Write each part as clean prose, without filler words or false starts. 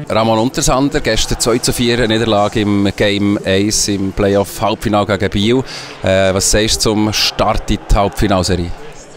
Ramon Untersander, gestern 2:4 Niederlage im Game 1 im Playoff-Halbfinale gegen Biel. Was sagst du zum Start in die Halbfinalserie?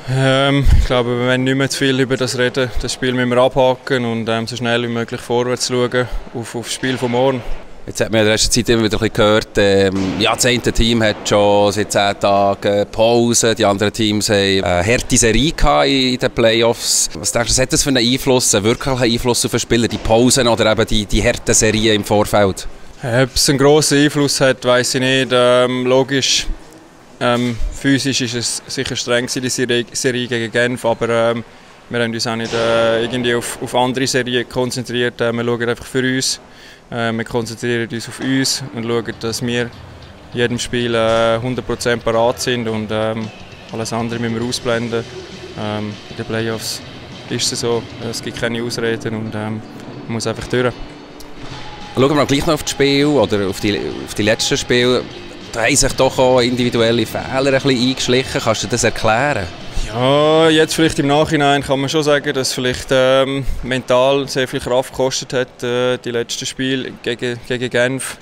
Ich glaube, wir werden nicht mehr zu viel über das reden. Das Spiel müssen wir abhaken und so schnell wie möglich vorwärts schauen auf das Spiel von morgen. Jetzt hat man in der letzten Zeit immer wieder gehört, das eine Team hat schon seit 10 Tagen Pause, die anderen Teams haben eine harte Serie in den Playoffs. Was denkst du, hat das für einen Einfluss, einen wirklichen Einfluss auf den Spieler, die Pausen oder eben die harten Serien im Vorfeld? Ob es einen grossen Einfluss hat, weiss ich nicht. Logisch, physisch war es sicher streng, die Serie gegen Genf, aber wir haben uns auch nicht irgendwie auf andere Serien konzentriert. Wir schauen einfach für uns. Wir konzentrieren uns auf uns und schauen, dass wir in jedem Spiel 100% parat sind und alles andere müssen wir ausblenden. In den Playoffs ist es so, es gibt keine Ausreden und man muss einfach durch. Schauen wir gleich noch auf das Spiel oder auf die letzten Spiele. Da haben sich doch auch individuelle Fehler ein bisschen eingeschlichen. Kannst du das erklären? Ja, jetzt vielleicht im Nachhinein kann man schon sagen, dass vielleicht mental sehr viel Kraft gekostet hat, die letzten Spiele gegen Genf.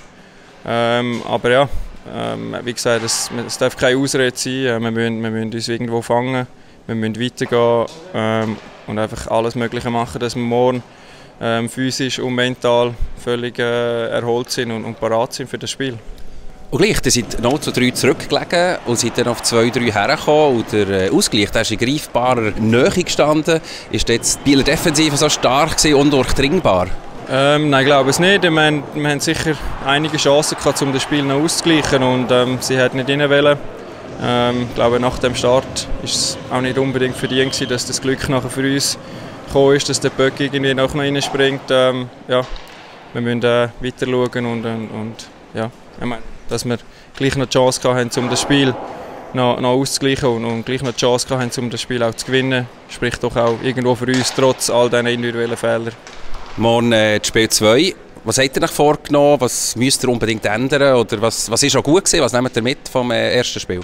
Aber ja, wie gesagt, es darf keine Ausrede sein. Wir müssen uns irgendwo fangen, wir müssen weitergehen und einfach alles Mögliche machen, dass wir morgen physisch und mental völlig erholt sind und parat sind für das Spiel. Und gleich, ihr seid 0:3 zurückgelegen und seid dann auf 2:3 hergekommen. Und der Ausgleich, der ist in greifbarer Nähe gestanden. Ist jetzt die Bieler Defensive so stark gewesen, undurchdringbar? Nein, ich glaube es nicht. Wir haben sicher einige Chancen gehabt, um das Spiel noch auszugleichen und sie hat nicht rein wollen. Ich glaube, nach dem Start war es auch nicht unbedingt verdient gewesen, dass das Glück nachher für uns gekommen ist, dass der Böck irgendwie noch reinspringt. Ja, wir müssen weiter schauen und ja, ich meine, dass wir gleich noch die Chance hatten, um das Spiel noch auszugleichen und gleich noch die Chance hatten, um das Spiel auch zu gewinnen, spricht doch auch irgendwo für uns, trotz all diesen individuellen Fehlern. Morgen das Spiel 2. Was habt ihr euch vorgenommen? Was müsst ihr unbedingt ändern? Oder was ist auch gut gewesen? Was nehmt ihr mit vom ersten Spiel?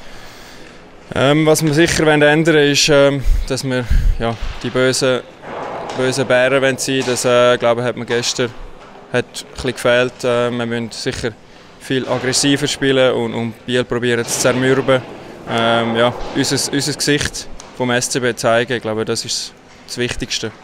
Was wir sicher ändern wollen, ist, dass wir die bösen Bären sein wollen. Das glaube ich, hat mir gestern ein bisschen gefehlt. Wir müssen sicher viel aggressiver spielen und Biel probieren zu zermürben. Unser Gesicht vom SCB zeigen, ich glaube, das ist das Wichtigste.